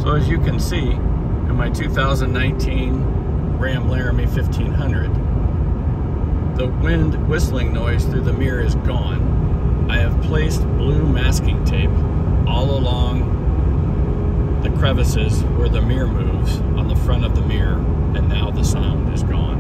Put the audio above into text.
So as you can see, in my 2019 Ram Laramie 1500, the wind whistling noise through the mirror is gone. I have placed blue masking tape all along the crevices where the mirror moves on the front of the mirror, and now the sound is gone.